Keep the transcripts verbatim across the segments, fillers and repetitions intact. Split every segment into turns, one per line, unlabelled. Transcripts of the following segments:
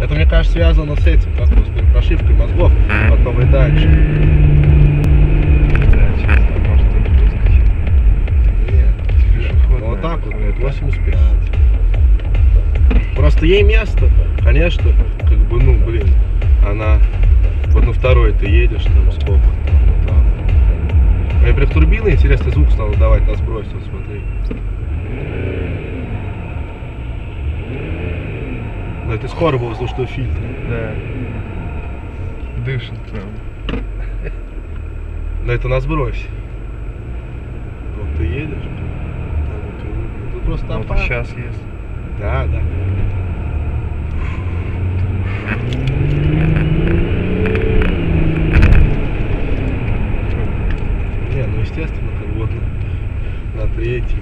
Это, мне кажется, связано с этим, как с перепрошивкой мозгов под новый датчик. Вот так вот, вот восемьдесят пять. Просто ей место, конечно, как бы, ну, блин, она вот на второй ты едешь, там, сколько, вот так. Мне прям турбина, интересный звук стал давать на сброс, вот смотри. Но это скоро был воздушный фильтр.
Да. Дышит прям.
Но это на сбросе. Вот ты едешь. Тут просто
вот
опасно.
Сейчас есть.
Да, да. Не, ну естественно, как вот на, на третий.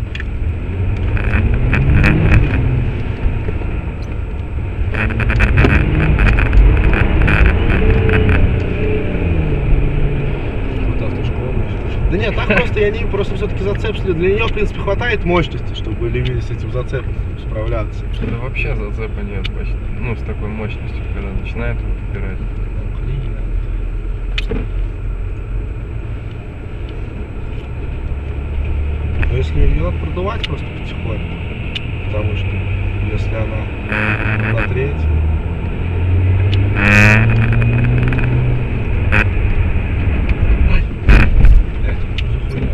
Тут автошкола. Да нет, так просто я не просто все-таки зацепили. Для нее, в принципе, хватает мощности, чтобы Ливили с этим зацепом справляться.
Да вообще зацепа нет почти. Ну, с такой мощностью, когда начинает его выбирать.
Но если ее надо продувать просто потихоньку, потому что если она на третьей. Ай, блядь, что за хуйня?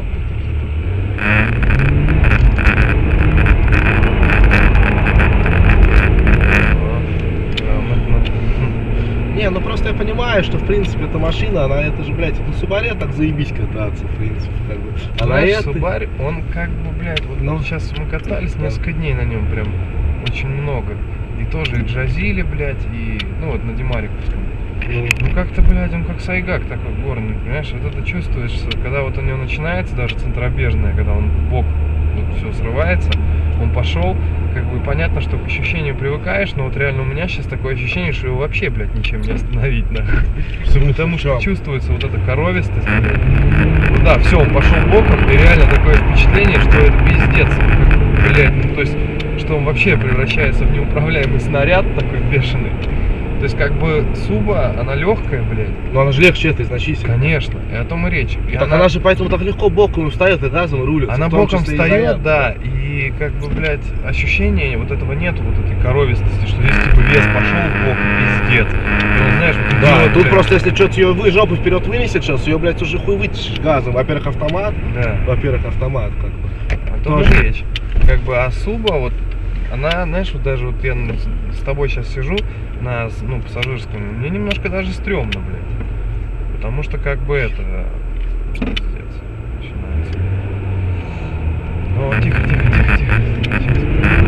Не, ну просто я понимаю, что в принципе эта машина, она это же, блядь, на Субаре так заебись кататься, в принципе, как бы. А на этой...
Субарь, он как бы, блядь, вот
ну,
сейчас мы катались несколько дней на нем, прям очень много. И тоже и джазили, блядь, и, ну вот на Димариковском. Ну, ну как-то, блядь, он как сайгак такой горный, понимаешь, вот это чувствуешь, когда вот у него начинается даже центробежная, когда он в бок вот все срывается, он пошел, как бы понятно, что к ощущению привыкаешь, но вот реально у меня сейчас такое ощущение, что его вообще, блядь, ничем не остановить, да. Потому что чувствуется вот эта коровистость, блядь. Ну да, все, он пошел боком, и реально такое впечатление, что это пиздец, блядь, ну то есть, что он вообще превращается в неуправляемый снаряд такой бешеный. То есть, как бы, Суба, она легкая, блядь.
Но она же легче этой значительно.
Конечно, и о том и речь. И
так
она...
она же поэтому так легко боком встает и газом рулит.
Она боком встает, да, и как бы, блядь, ощущения вот этого нету, вот этой коровистости, что здесь типа вес пошел в бок, пиздец. И он, знаешь, вот,
да,
делает,
тут
блядь...
просто если что-то ее вы жопу вперед вынесет сейчас, ее, блядь, уже хуй вытащишь газом. Во-первых, автомат.
Да.
Во-первых, автомат, как бы.
О том и речь. Как бы, а Суба, вот, она, знаешь, вот даже вот я с тобой сейчас сижу на, ну, пассажирском, мне немножко даже стрёмно, блядь. Потому что, как бы, это... Пиздец. Начинается. О, тихо, тихо, тихо, тихо. Сейчас.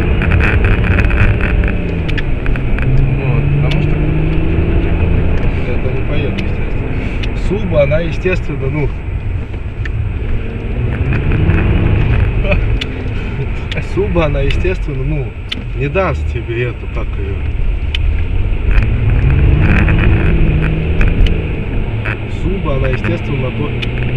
Вот, потому что...
Это не поедет, естественно. Суба, она, естественно, ну... Суба, она, естественно, ну, не даст тебе эту, как ее... Суба, она, естественно, на то...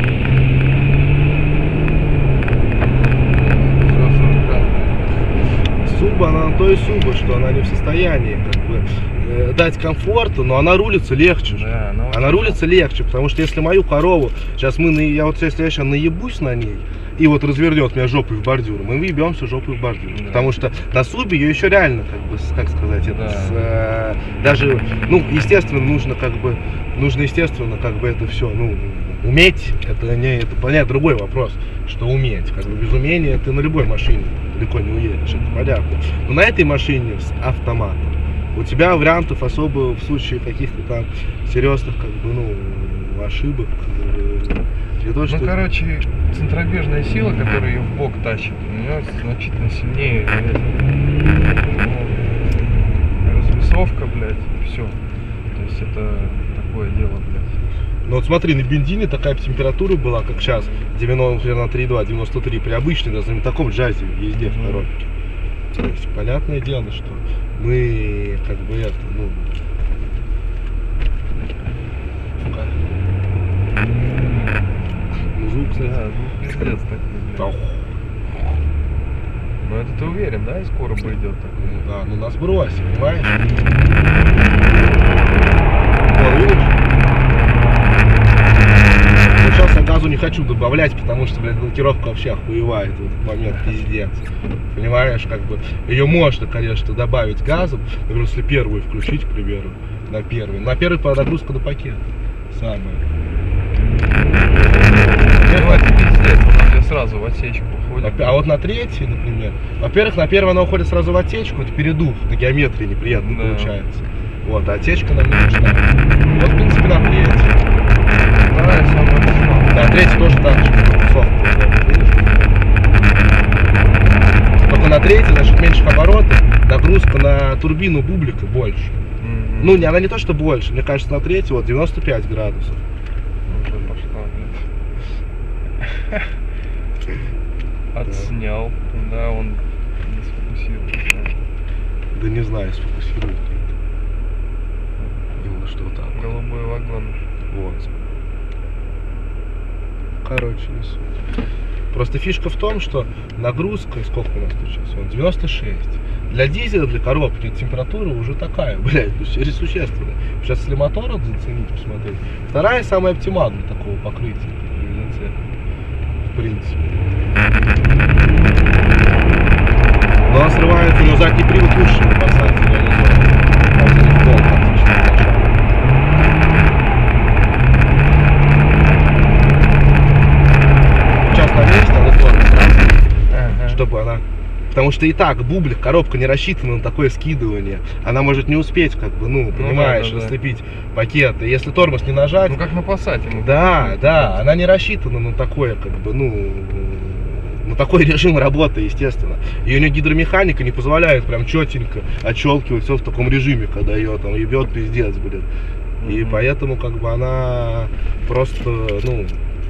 Суба, она на то и Суба, что она не в состоянии, как бы, э, дать комфорта, но она рулится легче же.
Да, она
она рулится легче, потому что если мою корову, сейчас мы, на, я вот если я сейчас наебусь на ней, и вот развернет меня жопой в бордюр, мы въебемся жопой в бордюр. Да. Потому что на Субе ее еще реально, как бы, как сказать, это
да.
с, э, даже, ну, естественно, нужно, как бы, нужно, естественно, как бы это все, ну, уметь, это не, это понятно, другой вопрос, что уметь, как бы, без умения ты на любой машине далеко не уедешь, это понятно. Но на этой машине с автоматом у тебя вариантов особо в случае каких-то там серьезных, как бы, ну, ошибок.
То, ну, что... короче, центробежная сила, которая ее в бок тащит, у нее значительно сильнее. Ну, развесовка, блядь, все. То есть это такое дело, блядь.
Ну вот смотри, на бензине такая температура была, как сейчас, девяносто, на три и два, девяносто три, при обычной, даже на таком джазе езде в коробке. То есть понятное дело, что мы, как бы, это, ну... Звук, кстати.
Да, звук пиздец такой. Ну это ты уверен, да, и скоро пойдет такой?
Ну да, ну на сбросе, понимаешь? прибавлять, потому что, блядь, блокировка вообще охуевает в этот момент, пиздец. Понимаешь, как бы, ее можно, конечно, добавить газом, например, если первую включить, к примеру, на первый. На первый по нагрузка на пакет. Самое.
Ну, это пиздец, она тебе сразу в отсечку уходит.
А вот на третий, например, во-первых, на первый она уходит сразу в отсечку, это передув, на геометрии неприятно да. получается. Вот, а отсечка нам не нужна. Вот, в принципе, на третий.
Вторая самая нужна.
Да, третий тоже так же, только на третий, значит, меньше оборотов, нагрузка на турбину бублика больше. Mm-hmm. Ну, не, она не то, что больше, мне кажется, на третий, вот, девяносто пять градусов.
Уже пошла, блядь. Отснял, да, он не сфокусирует.
Да не знаю, сфокусирует. Именно что так.
Голубой вагон.
Вот. Короче, не суть. Просто фишка в том, что нагрузка, сколько у нас тут сейчас? Он девяносто шесть. Для дизеля, для коробки температура уже такая, блядь, существенная. Сейчас если мотор заценить, посмотреть. Вторая самая оптимальная такого покрытия, в принципе. Но она срывается, но задний привод лучше на посадке, я не знаю. Сейчас на месте, надо тормоз сразу, ага. чтобы она... Потому что и так бублик, коробка не рассчитана на такое скидывание. Она может не успеть, как бы, ну, понимаешь, ну, да, да, расцепить да. пакет. И если тормоз не нажать...
Ну, как на Passat.
Да, да, она не рассчитана на такое, как бы, ну... На такой режим работы, естественно. И у нее гидромеханика не позволяет прям четенько отщелкивать все в таком режиме, когда ее там ебет пиздец, блин. Mm-hmm. И поэтому, как бы, она просто, ну...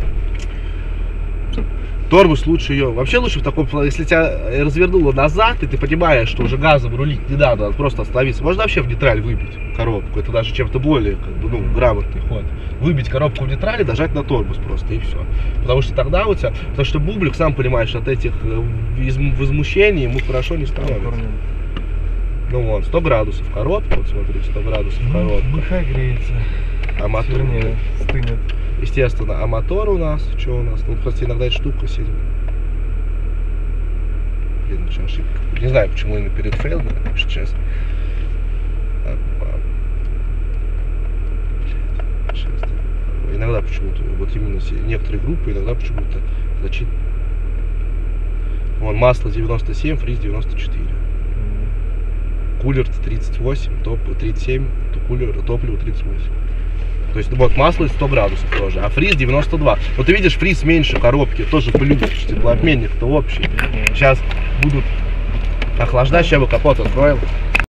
Тормоз лучше ее. Вообще лучше в таком, если тебя развернуло назад, и ты понимаешь, что уже газом рулить не надо, надо просто остановиться. Можно вообще в нейтраль выбить коробку. Это даже чем-то более, как бы, ну, грамотный ход. Выбить коробку в нейтрале, дожать на тормоз просто, и все. Потому что тогда у тебя, потому что бублик, сам понимаешь, от этих возмущений ему хорошо не становится. Ну вот, сто градусов коробка, вот смотри, сто градусов коробка.
Быха греется.
А мотор
Вернее, стынет.
Естественно, а мотор у нас, что у нас? Ну, просто иногда эта штука сидит. Блин, что ошибка. Не знаю, почему именно перед фейлом, сейчас. Иногда почему-то, вот именно некоторые группы, иногда почему-то зачит. Вон, масло девяносто семь, фриз девяносто четыре. Кулер тридцать восемь, топ тридцать семь, то кулер, топливо тридцать восемь. То есть вот масло сто градусов тоже, а фриз девяносто два. Вот ты видишь, фриз меньше коробки, тоже плюс, теплообменник-то общий. Сейчас будут охлаждать, сейчас бы капот откроем.